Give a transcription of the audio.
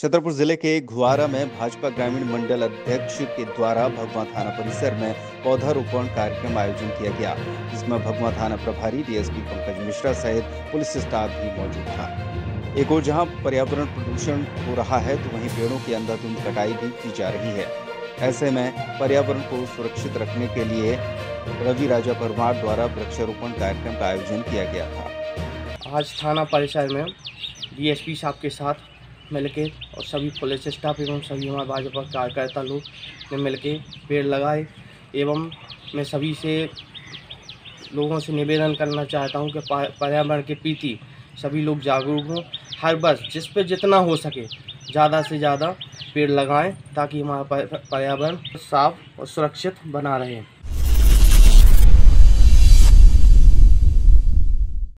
छतरपुर जिले के घुआरा में भाजपा ग्रामीण मंडल अध्यक्ष के द्वारा भगवा थाना परिसर में पौधारोपण कार्यक्रम आयोजन किया गया, जिसमें भगवा थाना प्रभारी डीएसपी पंकज मिश्रा सहित पुलिस स्टाफ भी मौजूद था। एक ओर जहां पर्यावरण प्रदूषण हो रहा है, तो वहीं पेड़ों की अंधाधुंध कटाई भी की जा रही है। ऐसे में पर्यावरण को सुरक्षित रखने के लिए रवि राजा परमार द्वारा वृक्षारोपण कार्यक्रम का आयोजन किया गया था। आज थाना परिसर में डीएसपी साहब के साथ मिलके और सभी पुलिस स्टाफ एवं सभी हमारे भाजपा कार्यकर्ता लोग ने मिलके पेड़ लगाए। एवं मैं सभी से लोगों से निवेदन करना चाहता हूं कि पर्यावरण के प्रति सभी लोग जागरूक हों। हर वर्ष जिस पे जितना हो सके ज़्यादा से ज़्यादा पेड़ लगाएं, ताकि हमारा पर्यावरण साफ और सुरक्षित बना रहे।